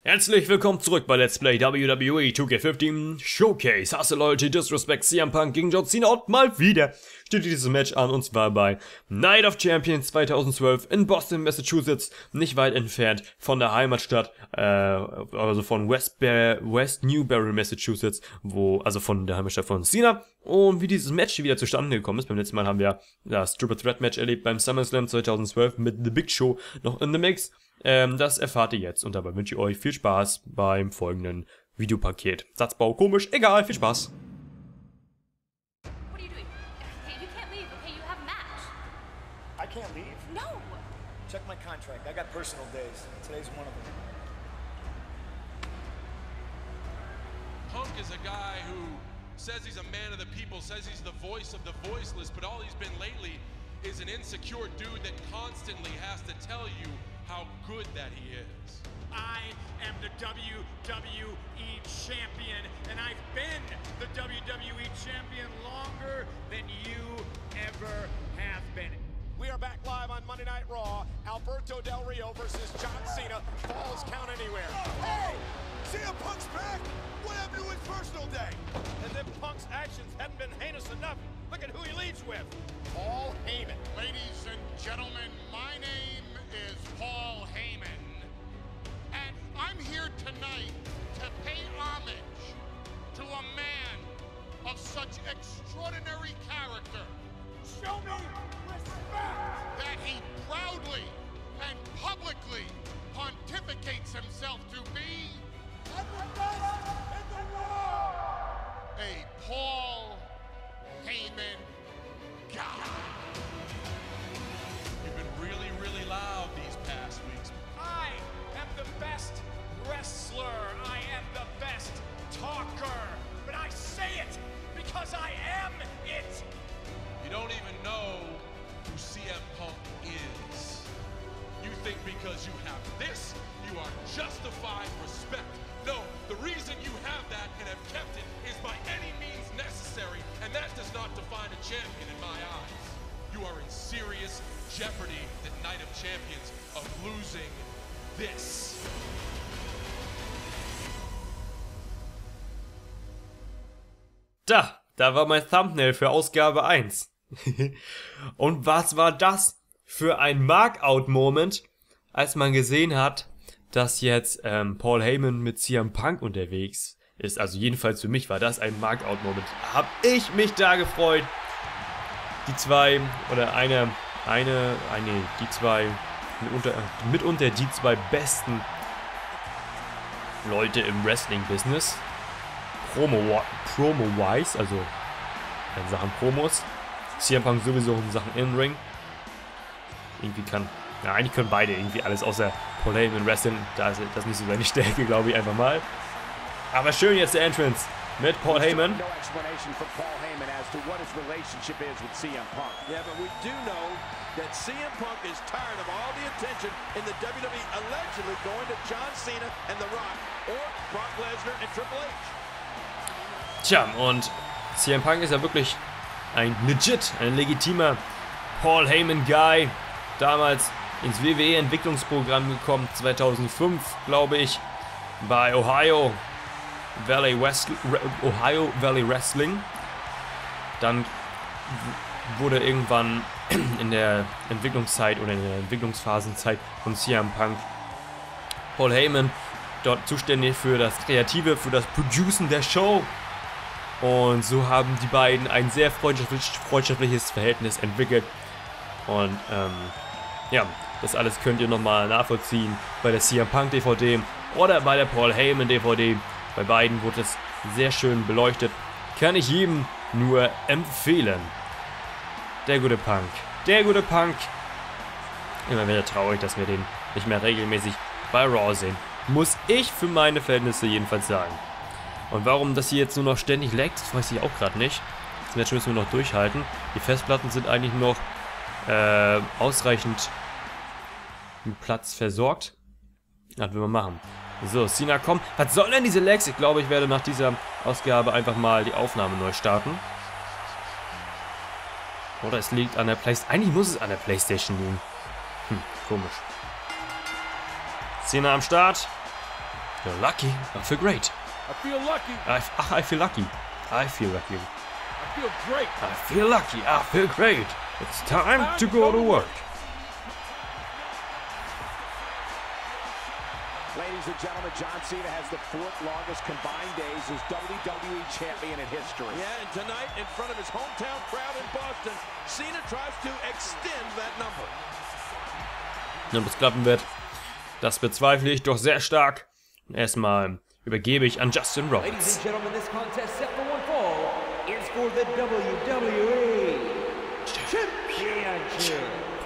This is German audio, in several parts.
Herzlich willkommen zurück bei Let's Play WWE 2K15 Showcase. Hustle, Loyalty, Disrespect, CM Punk gegen John Cena und mal wieder steht dieses Match an, und zwar bei Night of Champions 2012 in Boston, Massachusetts, nicht weit entfernt von der Heimatstadt, also von West Newbury, Massachusetts, also von der Heimatstadt von Cena. Und wie dieses Match wieder zustande gekommen ist, beim letzten Mal haben wir das Triple Threat Match erlebt beim SummerSlam 2012 mit The Big Show noch in the Mix. Das erfahrt ihr jetzt, und dabei wünsche ich euch viel Spaß beim folgenden Videopaket. Satzbau komisch, egal, viel Spaß. What are you doing? Hey, you can't leave, okay? You have a match. I can't leave? No! Check my contract. I got personal days. Today's one of them. Punk is a guy who says he's a man of the people, says he's the voice of the voiceless, but all he's been lately is an insecure dude that constantly has to tell you how good that he is. I am the WWE champion, and I've been the WWE champion longer than you ever have been. We are back live on Monday Night Raw. Alberto Del Rio versus John Cena. Falls count anywhere. Hey! CM Punk's back! What happened to his personal day? As if Punk's actions hadn't been heinous enough. Look at who he leads with. Paul Heyman. Ladies and gentlemen, my name is Paul Heyman, and I'm here tonight to pay homage to a man of such extraordinary character. Show me respect! That he proudly and publicly pontificates himself to be I'm the best in the world! a Paul Heyman guy. You've been really, really loud these past weeks. I am the best wrestler. I am the best talker. But I say it because I am it. You don't even know who CM Punk is. You think because you have this, you are justified respect. No, the reason you have that and have kept it is by any means necessary, and that does not define a champion in my eyes. You are in serious jeopardy the Night of Champions of losing this. Da war mein Thumbnail für Ausgabe 1. Und was war das für ein Markout-Moment, als man gesehen hat, dass jetzt Paul Heyman mit CM Punk unterwegs ist. Also jedenfalls für mich war das ein Markout-Moment. Hab ich mich da gefreut. Die zwei, oder die zwei, mitunter die zwei besten Leute im Wrestling-Business. Promo-wise, also in Sachen Promos. CM Punk sowieso in Sachen In-Ring. Eigentlich können beide irgendwie alles außer Paul Heyman wrestlen. Das ist nicht so seine Stärke, glaube ich, einfach mal. Aber schön jetzt der Entrance mit Paul Heyman. No explanation from Paul Heyman as to what his relationship is with CM Punk. Yeah, but we do know that CM Punk is tired of all the attention in the WWE allegedly going to John Cena and The Rock or Brock Lesnar and Triple H. Tja, und CM Punk ist ja wirklich ein legitimer Paul Heyman-Guy. Damals ins WWE-Entwicklungsprogramm gekommen, 2005, glaube ich, bei Ohio Valley Wrestling. Dann wurde irgendwann in der Entwicklungszeit oder in der Entwicklungsphasenzeit von CM Punk Paul Heyman dort zuständig für das Kreative, für das Producen der Show. Und so haben die beiden ein sehr freundschaftliches Verhältnis entwickelt. Und ja, das alles könnt ihr nochmal nachvollziehen bei der CM Punk DVD oder bei der Paul Heyman DVD. Bei beiden wurde es sehr schön beleuchtet. Kann ich jedem nur empfehlen. Der gute Punk. Immer wieder traurig, dass wir den nicht mehr regelmäßig bei Raw sehen. Muss ich für meine Verhältnisse jedenfalls sagen. Und warum das hier jetzt nur noch ständig laggt, das weiß ich auch gerade nicht. Das Match müssen wir noch durchhalten. Die Festplatten sind eigentlich noch ausreichend mit Platz versorgt. Das will man machen. So, Cena kommt. Was soll denn diese Lags? Ich glaube, ich werde nach dieser Ausgabe einfach mal die Aufnahme neu starten. Oder es liegt an der PlayStation. Eigentlich muss es an der PlayStation liegen. Komisch. Cena am Start. You're lucky. I feel great. I feel lucky. I feel lucky. I feel lucky. I feel great. I feel lucky. I feel great. It's time to go to work. Ladies and gentlemen, John Cena has the 4th longest combined days as WWE Champion in history. Yeah, and tonight, in front of his hometown crowd in Boston, Cena tries to extend that number. Ob es klappen wird, das bezweifle ich doch sehr stark. Erstmal übergebe ich an Justin Ladies Roberts. and gentlemen, this contest set for one fall is for the WWE Championship.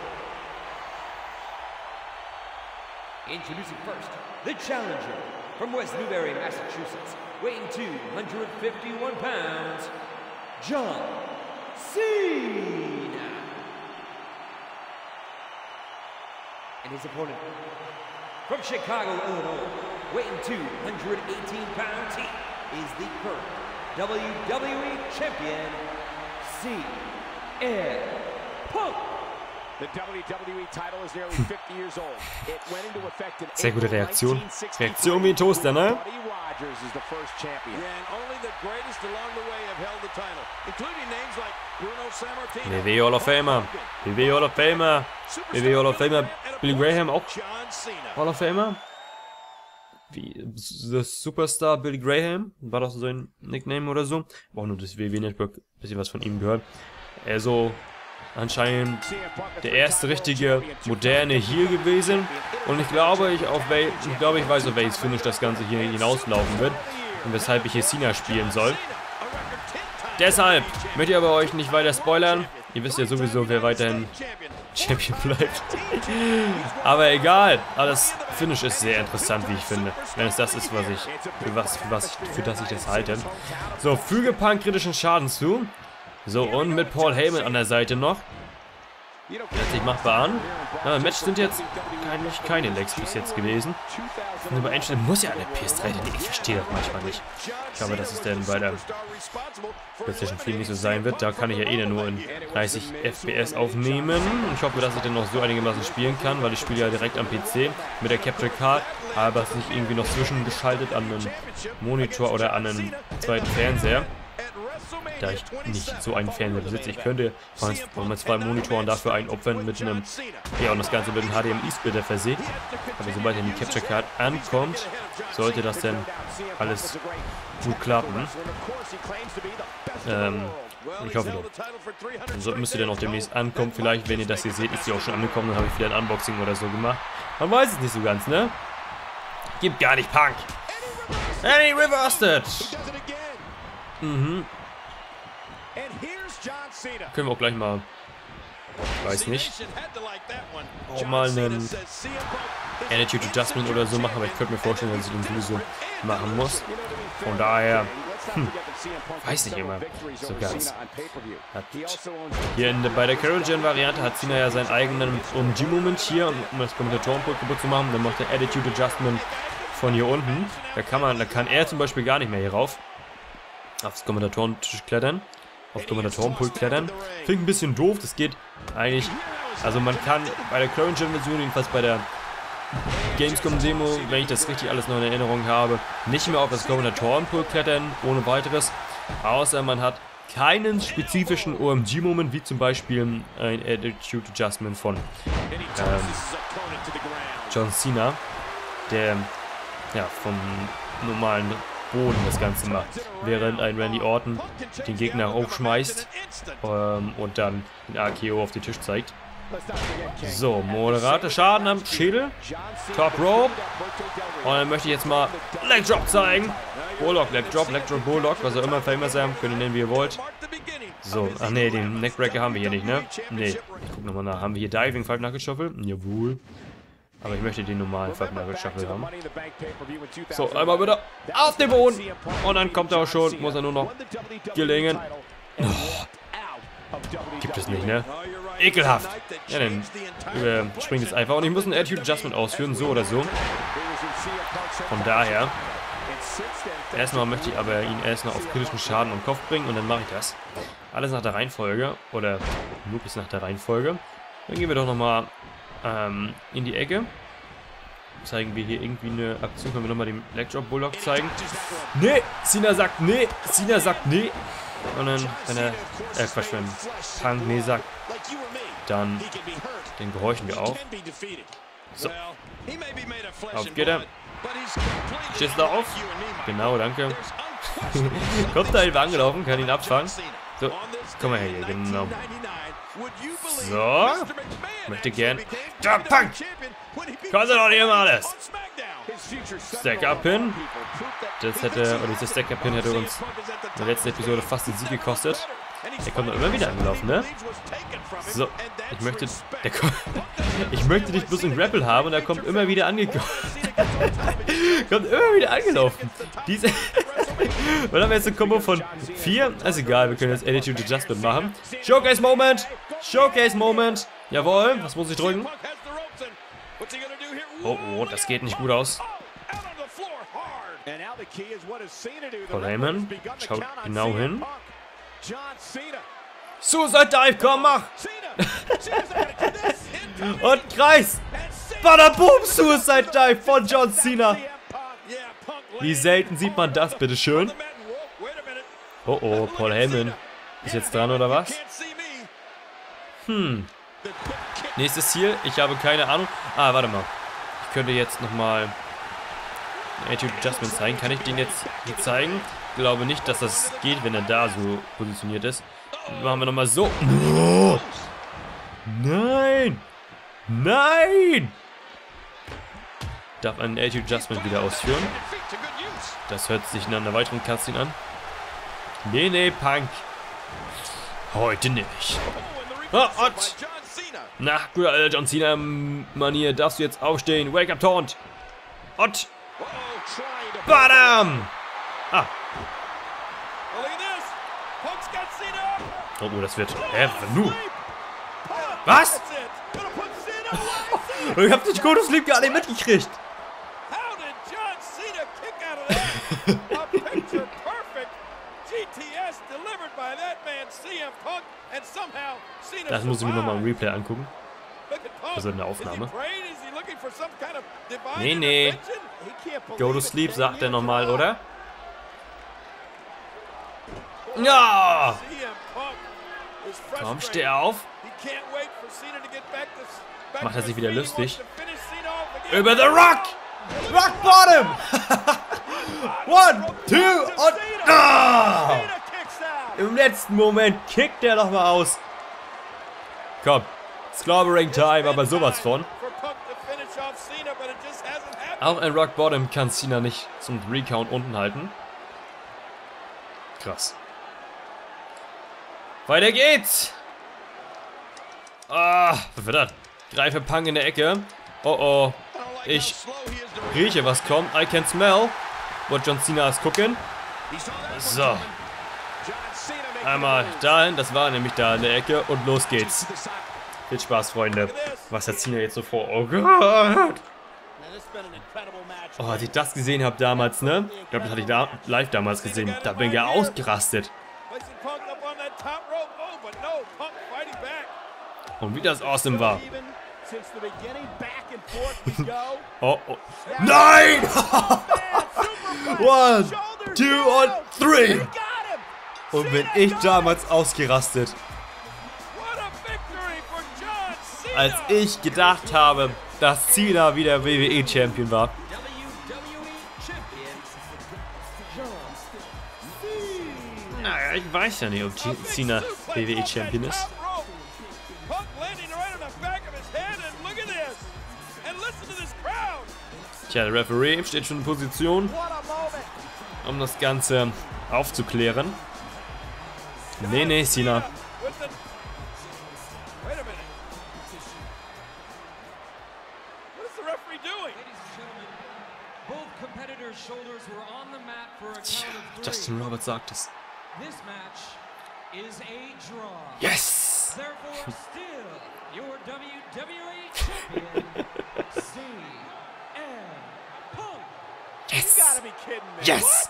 Introducing first, the challenger from West Newbury, Massachusetts, weighing 251 pounds, John Cena. And his opponent from Chicago, Illinois, weighing 218 pounds, he is the current WWE Champion, CM Punk. The WWE title is nearly 50 years old. It went into effect in Sehr gute April Reaktion. 1963. Reaktion wie ein Toaster, ne? Buddy Rogers is the first champion. Yeah, and only the greatest along the way have held the title, including names like Bruno Sammartino, WWE Hall of Famer. WWE Hall of Famer. WWE Hall of Famer. Billy Graham auch John Cena. Hall of Famer. Wie The Superstar Billy Graham. War doch so sein Nickname oder so. Auch nur das WWE Network. Bisschen was von ihm gehört. Also anscheinend der erste richtige moderne Heel gewesen. Und ich glaube, ich weiß, auf welches Finish das Ganze hier hinauslaufen wird. Und weshalb ich hier Cena spielen soll. Deshalb möchte ich aber euch nicht weiter spoilern. Ihr wisst ja sowieso, wer weiterhin Champion bleibt. Aber egal. Aber das Finish ist sehr interessant, wie ich finde. Wenn es das ist, für das ich das halte. So, füge Punk kritischen Schaden zu. So, und mit Paul Heyman an der Seite noch. Hört sich machbar an. Na, im Match sind jetzt keine Legs bis jetzt gewesen. Und über Einstellung muss ja eine PS3, denn ich verstehe das manchmal nicht. Ich glaube, dass es denn bei der PlayStation 4 nicht so sein wird. Da kann ich ja eh nur in 30 FPS aufnehmen. Und ich hoffe, dass ich dann noch so einigermaßen spielen kann, weil ich spiele ja direkt am PC mit der Capture Card. Aber es nicht irgendwie noch zwischengeschaltet an einen Monitor oder an einen zweiten Fernseher. Da ich nicht so einen Fernseher besitze. Ich könnte von 2 Monitoren dafür einen opfern mit einem, ja, und das Ganze mit einem HDMI-Splitter versehen. Aber sobald dann die Capture Card ankommt, sollte das dann alles gut klappen. Ich hoffe doch. So müsste dann auch demnächst ankommen. Vielleicht, wenn ihr das hier seht, ist sie auch schon angekommen. Dann habe ich wieder ein Unboxing oder so gemacht. Man weiß es nicht so ganz, ne? Gibt gar nicht Punk. Hey, reversed it. Mhm. Können wir auch gleich mal, weiß nicht, auch mal einen Attitude Adjustment oder so machen, aber ich könnte mir vorstellen, dass ich den sowieso machen muss. Von daher, weiß nicht immer so ganz. Bei der Carrigan-Variante hat Cena ja seinen eigenen OMG-Moment hier, um das Kommentatorenpult kaputt zu machen. Dann macht der Attitude Adjustment von hier unten. Da kann er zum Beispiel gar nicht mehr hier rauf. Aufs Kommentatorentisch klettern. Auf Kommentatorenpult klettern. Finde ich ein bisschen doof. Das geht eigentlich. Also man kann bei der Current Gen Version, jedenfalls bei der Gamescom Demo, wenn ich das richtig alles noch in Erinnerung habe, nicht mehr auf das Kommentatorenpult klettern, ohne weiteres. Außer man hat keinen spezifischen OMG-Moment, wie zum Beispiel ein Attitude Adjustment von John Cena, der ja vom normalen Boden das Ganze macht, während ein Randy Orton den Gegner hochschmeißt und dann den RKO auf den Tisch zeigt. So, moderater Schaden am Schädel, Top Rope, und dann möchte ich jetzt mal Leg Drop zeigen. Bulldog, Leg Drop, Bulldog, was auch immer, famous sein, könnt ihr nennen, wie ihr wollt. So, ach nee, den Neckbreaker haben wir hier nicht, ne? Nee, ich guck nochmal nach, haben wir hier Diving, Five Knuckle Shuffle? Jawohl. Aber ich möchte den normalen Five Knuckle Shuffle haben. So, einmal wieder auf den Boden. Und dann kommt er auch schon. Muss er nur noch gelingen. Oh, gibt es nicht, ne? Ekelhaft. Ja, dann springt es einfach. Und ich muss ein Attitude Adjustment ausführen, so oder so. Von daher. Erstmal möchte ich aber ihn erstmal auf kritischen Schaden und Kopf bringen. Und dann mache ich das. Alles nach der Reihenfolge. Oder möglichst nach der Reihenfolge. Dann gehen wir doch nochmal in die Ecke. zeigen wir hier irgendwie eine Aktion. Können wir nochmal den Legdrop Bulldog zeigen? Nee, Cena sagt nee. Cena sagt nee. Und dann, wenn er, Quatsch, wenn Punk nee sagt, dann den gehorchen wir auch. So. Auf geht er. Stehst du auf? Genau, danke. Kommt da eben angelaufen, kann ihn abfangen. So, komm mal her hier, genau. So. Möchte gern. Ja, Punk! Kostet doch nicht immer alles. Stack-Up-Pin. Das hätte, oder dieser Stack-Up-Pin hätte uns in der letzten Episode fast den Sieg gekostet. Der kommt doch immer wieder angelaufen, ne? So, ich möchte dich bloß im Grapple haben und er kommt immer wieder angekommen. Kommt immer wieder angelaufen. Diese. Und dann haben wir jetzt eine Kombo von 4. Also egal, wir können jetzt Attitude Adjustment machen. Showcase Moment! Showcase Moment! Jawohl, was muss ich drücken? Oh, oh, das geht nicht gut aus. Paul Heyman schaut genau hin. Suicide Dive, komm, mach! Und Kreis! Badaboom, Suicide Dive von John Cena! Wie selten sieht man das, bitteschön? Oh oh, Paul Heyman ist jetzt dran, oder was? Nächstes Ziel, ich habe keine Ahnung. Ah, warte mal. Ich könnte jetzt nochmal Attitude Adjustment zeigen. Kann ich den jetzt hier zeigen? Ich glaube nicht, dass das geht, wenn er da so positioniert ist. Machen wir nochmal so. Oh. Nein! Nein! Darf einen Attitude Adjustment wieder ausführen. Das hört sich nach einer weiteren Cutscene an. Nee, nee, Punk. Heute nicht. Oh, Ott. Na, guter alter John Cena-Manier, darfst du jetzt aufstehen. Wake up, Taunt. Ott. Badam! Ah. Oh, das wird... nu? Was? Ich hab den Goto Sleep gar nicht mitgekriegt. Das muss ich mir nochmal im Replay angucken. Also in der Aufnahme. Nee, nee. Go to sleep, sagt er nochmal, oder? Ja! Komm, steh auf. Macht er sich wieder lustig. Über The Rock! Rock Bottom! 1, 2 und... Ah! Im letzten Moment kickt er nochmal aus. Komm, Slobbering Time, aber sowas von. Auch ein Rock Bottom kann Cena nicht zum Recount unten halten. Krass. Weiter geht's! Ah, was wird das? Greife Punk in der Ecke. Oh oh. Ich rieche, was kommt. I can smell what John Cena ist gucken. So. Einmal dahin, das war nämlich da in der Ecke und los geht's. Viel Spaß, Freunde. Was hat Cena jetzt so vor? Oh Gott. Oh, als ich das gesehen habe damals, ne? Ich glaube, das hatte ich da live damals gesehen. Da bin ich ja ausgerastet. Und wie das awesome war. Oh, oh. Nein! 1, 2 und 3! Und bin ich damals ausgerastet. Als ich gedacht habe, dass Cena wieder WWE-Champion war. Naja, ich weiß ja nicht, ob Cena WWE-Champion ist. Tja, der Referee steht schon in Position, um das Ganze aufzuklären. Nee, nee, Cena. Tja, Justin Roberts sagt es. Yes! Yes! Yes!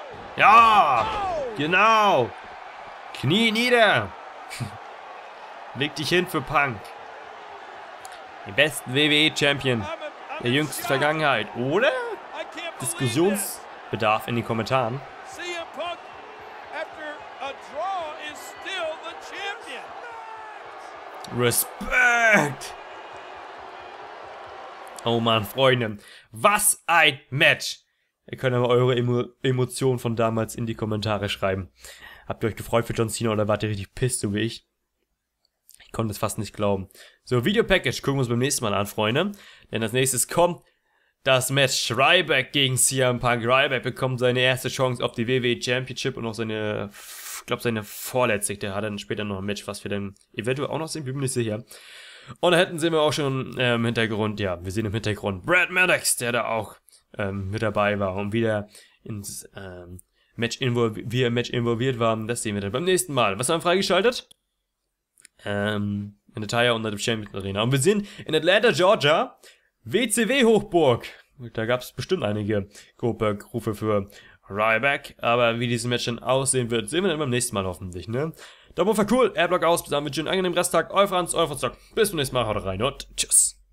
Ja! Genau! Knie nieder! Leg dich hin für Punk. Den besten WWE-Champion der jüngsten Vergangenheit, oder? Diskussionsbedarf in den Kommentaren. CM Punk, after a draw, is still the champion. Respekt! Oh Mann, Freunde. Was ein Match! Ihr könnt aber eure Emotionen von damals in die Kommentare schreiben. Habt ihr euch gefreut für John Cena oder wart ihr richtig pisst, so wie ich? Ich konnte es fast nicht glauben. So, Video-Package gucken wir uns beim nächsten Mal an, Freunde. Denn als nächstes kommt das Match Ryback gegen CM Punk. Ryback bekommt seine erste Chance auf die WWE Championship und auch seine, ich glaube, seine vorletzte. Der hat dann später noch ein Match, was wir dann eventuell auch noch sehen, bin mir nicht sicher. Und da hinten sehen wir auch schon im Hintergrund, ja, wir sehen im Hintergrund Brad Maddox, der da auch mit dabei war und wieder ins Match involviert war. Das sehen wir dann beim nächsten Mal. Was haben wir freigeschaltet? In der Tire unter dem Champions Arena. Und wir sind in Atlanta, Georgia, WCW-Hochburg. Da gab es bestimmt einige Rufe für Ryback. Aber wie dieses Match dann aussehen wird, sehen wir dann beim nächsten Mal hoffentlich, ne? Daumen hoch, cool, Airblock aus, bis dann mit einen angenehmen Resttag. Euer Franz, euer Franz. Bis zum nächsten Mal, haut rein und tschüss.